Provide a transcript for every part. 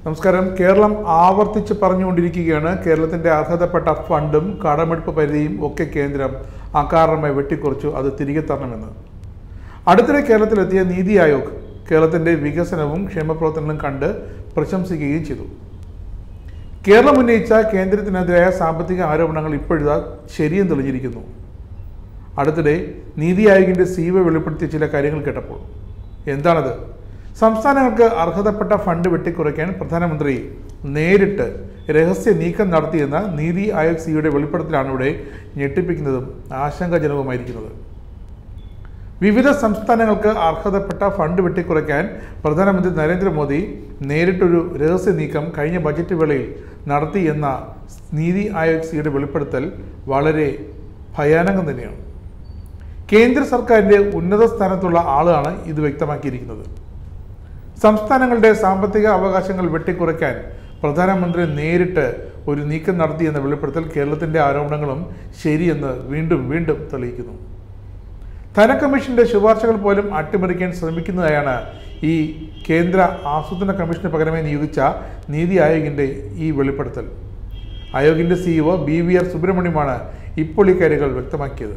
നമസ്കാരം. കേരളം ആവർത്തിച്ച് പറഞ്ഞുകൊണ്ടിരിക്കുകയാണ് കേരളത്തിൻ്റെ അർഹതപ്പെട്ട ഫണ്ടും കടമെടുപ്പ് പരിധിയും ഒക്കെ കേന്ദ്രം അകാരണമായി വെട്ടിക്കുറച്ചു, അത് തിരികെ തരണമെന്ന്. അടുത്തിടെ കേരളത്തിലെത്തിയ നീതി ആയോഗ് കേരളത്തിൻ്റെ വികസനവും ക്ഷേമപ്രവർത്തനങ്ങളും കണ്ട് പ്രശംസിക്കുകയും ചെയ്തു. കേരളം ഉന്നയിച്ച കേന്ദ്രത്തിനെതിരായ സാമ്പത്തിക ആരോപണങ്ങൾ ഇപ്പോഴിതാ ശരിയും തെളിഞ്ഞിരിക്കുന്നു. അടുത്തിടെ നീതി ആയോഗിൻ്റെ സീവ വെളിപ്പെടുത്തിയ ചില കാര്യങ്ങൾ കേട്ടപ്പോൾ എന്താണത്? സംസ്ഥാനങ്ങൾക്ക് അർഹതപ്പെട്ട ഫണ്ട് വെട്ടിക്കുറയ്ക്കാൻ പ്രധാനമന്ത്രി നേരിട്ട് രഹസ്യ നീക്കം നടത്തിയെന്ന നീതി ആയോഗ് സിയുടെ വെളിപ്പെടുത്തലാണ് ഇവിടെ ഞെട്ടിപ്പിക്കുന്നതും ആശങ്കാജനകവുമായിരിക്കുന്നത്. വിവിധ സംസ്ഥാനങ്ങൾക്ക് അർഹതപ്പെട്ട ഫണ്ട് വെട്ടിക്കുറയ്ക്കാൻ പ്രധാനമന്ത്രി നരേന്ദ്രമോദി നേരിട്ടൊരു രഹസ്യ നീക്കം കഴിഞ്ഞ ബജറ്റ് വേളയിൽ നടത്തി എന്ന നീതി ആയോഗ് സിയുടെ വെളിപ്പെടുത്തൽ വളരെ ഭയാനകം തന്നെയാണ്. കേന്ദ്ര സർക്കാരിൻ്റെ ഉന്നത സ്ഥാനത്തുള്ള ആളാണ് ഇത് വ്യക്തമാക്കിയിരിക്കുന്നത്. സംസ്ഥാനങ്ങളുടെ സാമ്പത്തിക അവകാശങ്ങൾ വെട്ടിക്കുറയ്ക്കാൻ പ്രധാനമന്ത്രി നേരിട്ട് ഒരു നീക്കം നടത്തിയെന്ന വെളിപ്പെടുത്തൽ കേരളത്തിൻ്റെ ആരോപണങ്ങളും ശരിയെന്ന് വീണ്ടും വീണ്ടും തെളിയിക്കുന്നു. ധനകമ്മീഷന്റെ ശുപാർശകൾ പോലും അട്ടിമറിക്കാൻ ശ്രമിക്കുന്നതായാണ് ഈ കേന്ദ്ര ആസൂത്രണ കമ്മീഷന് പകരമായി നിയോഗിച്ച നീതി ആയോഗിൻ്റെ ഈ വെളിപ്പെടുത്തൽ. ആയോഗിൻ്റെ CEO BVR സുബ്രഹ്മണ്യമാണ് ഇപ്പോൾ ഈ കാര്യങ്ങൾ വ്യക്തമാക്കിയത്.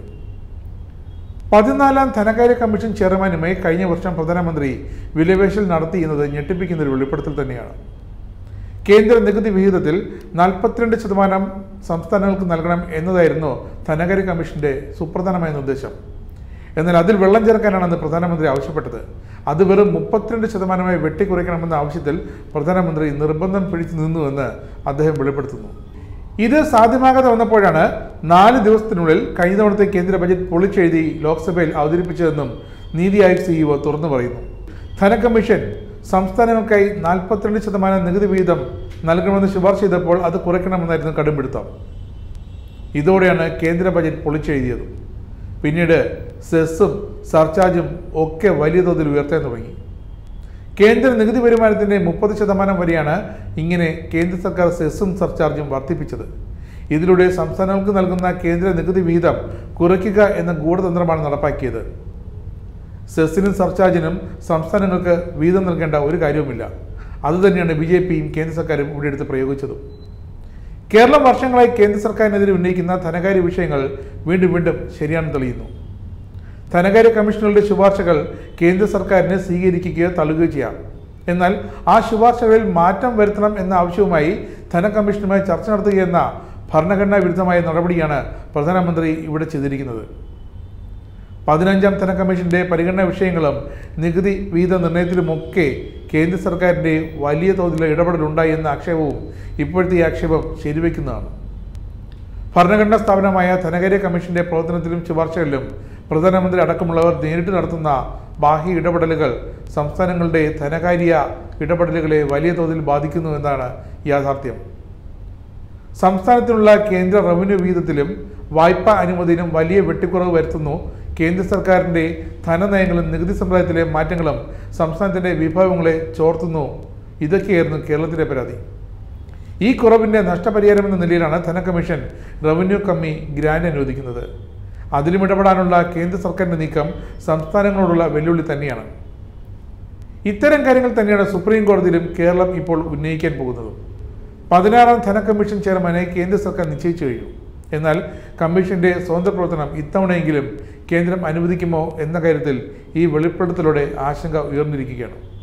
14ാം ധനകാര്യ കമ്മീഷൻ ചെയർമാനുമായി കഴിഞ്ഞ വർഷം പ്രധാനമന്ത്രി വിലപേശൽ നടത്തി എന്നത് ഞെട്ടിപ്പിക്കുന്ന ഒരു വെളിപ്പെടുത്തൽ തന്നെയാണ്. കേന്ദ്ര നികുതി വിഹിതത്തിൽ 42% സംസ്ഥാനങ്ങൾക്ക് നൽകണം എന്നതായിരുന്നു ധനകാര്യ കമ്മീഷന്റെ സുപ്രധാനമായ നിർദ്ദേശം. എന്നാൽ അതിൽ വെള്ളം ചേർക്കാനാണെന്ന് പ്രധാനമന്ത്രി ആവശ്യപ്പെട്ടത്. അത് വെറും 32% വെട്ടിക്കുറയ്ക്കണമെന്ന ആവശ്യത്തിൽ പ്രധാനമന്ത്രി നിർബന്ധം പിടിച്ചു നിന്നുവെന്ന് അദ്ദേഹം വെളിപ്പെടുത്തുന്നു. ഇത് സാധ്യമാകാതെ വന്നപ്പോഴാണ് 4 ദിവസത്തിനുള്ളിൽ കഴിഞ്ഞ തവണത്തെ കേന്ദ്ര ബജറ്റ് പൊളിച്ചെഴുതി ലോക്സഭയിൽ അവതരിപ്പിച്ചതെന്നും നീതി ആയോഗ് CEO തുറന്നു പറയുന്നു. ധനകമ്മീഷൻ സംസ്ഥാനങ്ങൾക്കായി 42% നികുതി വിഹിതം നൽകണമെന്ന് ശുപാർശ ചെയ്തപ്പോൾ അത് കുറയ്ക്കണമെന്നായിരുന്നു കടുംപിടുത്തം. ഇതോടെയാണ് കേന്ദ്ര ബജറ്റ് പൊളിച്ചെഴുതിയത്. പിന്നീട് സെസ്സും സർചാർജും ഒക്കെ വലിയ തോതിൽ ഉയർത്താൻ തുടങ്ങി. കേന്ദ്ര നികുതി വരുമാനത്തിൻ്റെ 30% വരെയാണ് ഇങ്ങനെ കേന്ദ്ര സർക്കാർ സെസ്സും സർചാർജും വർദ്ധിപ്പിച്ചത്. ഇതിലൂടെ സംസ്ഥാനങ്ങൾക്ക് നൽകുന്ന കേന്ദ്ര നികുതി വിഹിതം കുറയ്ക്കുക എന്ന ഗൂഢതന്ത്രമാണ് നടപ്പാക്കിയത്. സെസ്സിനും സർചാർജിനും സംസ്ഥാനങ്ങൾക്ക് വീതം നൽകേണ്ട ഒരു കാര്യവുമില്ല. അതുതന്നെയാണ് BJPയും കേന്ദ്ര സർക്കാരും ഇവിടെ എടുത്ത് പ്രയോഗിച്ചതും. കേരളം വർഷങ്ങളായി കേന്ദ്ര സർക്കാരിനെതിരെ ഉന്നയിക്കുന്ന ധനകാര്യ വിഷയങ്ങൾ വീണ്ടും വീണ്ടും ശരിയാണെന്ന് തെളിയുന്നു. ധനകാര്യ കമ്മീഷനുകളുടെ ശുപാർശകൾ കേന്ദ്ര സർക്കാരിനെ സ്വീകരിക്കുകയോ തള്ളുകയോ ചെയ്യാം. എന്നാൽ ആ ശുപാർശകളിൽ മാറ്റം വരുത്തണം എന്ന ആവശ്യവുമായി ധനകമ്മീഷനുമായി ചർച്ച നടത്തുകയെന്ന ഭരണഘടനാ വിരുദ്ധമായ നടപടിയാണ് പ്രധാനമന്ത്രി ഇവിടെ ചെയ്തിരിക്കുന്നത്. 15ാം ധനകമ്മീഷന്റെ പരിഗണനാ വിഷയങ്ങളും നികുതി വിഹിത നിർണ്ണയത്തിലുമൊക്കെ കേന്ദ്ര സർക്കാരിൻ്റെ വലിയ തോതിലുള്ള ഇടപെടലുണ്ടായി എന്ന ആക്ഷേപവും ഇപ്പോഴത്തെ ഈ ആക്ഷേപം ശരിവെക്കുന്നതാണ്. ഭരണഘടനാ സ്ഥാപനമായ ധനകാര്യ കമ്മീഷന്റെ പ്രവർത്തനത്തിലും ശുപാർശകളിലും പ്രധാനമന്ത്രി അടക്കമുള്ളവർ നേരിട്ട് നടത്തുന്ന ബാഹ്യ ഇടപെടലുകൾ സംസ്ഥാനങ്ങളുടെ ധനകാര്യ ഇടപെടലുകളെ വലിയ തോതിൽ ബാധിക്കുന്നു എന്നാണ് യാഥാർത്ഥ്യം. സംസ്ഥാനത്തിനുള്ള കേന്ദ്ര റവന്യൂ വിഹിതത്തിലും വായ്പാ അനുമതിയിലും വലിയ വെട്ടിക്കുറവ് വരുത്തുന്നു. കേന്ദ്ര സർക്കാരിൻ്റെ ധനനയങ്ങളും നികുതി സമ്പ്രദായത്തിലെ മാറ്റങ്ങളും സംസ്ഥാനത്തിൻ്റെ വിഭവങ്ങളെ ചോർത്തുന്നു. ഇതൊക്കെയായിരുന്നു കേരളത്തിൻ്റെ പരാതി. ഈ കുറവിൻ്റെ നഷ്ടപരിഹാരം എന്ന നിലയിലാണ് ധനകമ്മീഷൻ റവന്യൂ കമ്മി ഗ്രാന്റ് അനുവദിക്കുന്നത്. അതിലും ഇടപെടാനുള്ള കേന്ദ്ര സർക്കാരിൻ്റെ നീക്കം സംസ്ഥാനങ്ങളോടുള്ള വെല്ലുവിളി തന്നെയാണ്. ഇത്തരം കാര്യങ്ങൾ തന്നെയാണ് സുപ്രീം കോടതിയിലും കേരളം ഇപ്പോൾ ഉന്നയിക്കാൻ പോകുന്നത്. 16ാം ധനകമ്മീഷൻ ചെയർമാനെ കേന്ദ്ര സർക്കാർ നിശ്ചയിച്ചു കഴിഞ്ഞു. എന്നാൽ കമ്മീഷന്റെ സ്വതന്ത്ര പ്രവർത്തനം ഇത്തവണയെങ്കിലും കേന്ദ്രം അനുവദിക്കുമോ എന്ന കാര്യത്തിൽ ഈ വെളിപ്പെടുത്തലോടെ ആശങ്ക ഉയർന്നിരിക്കുകയാണ്.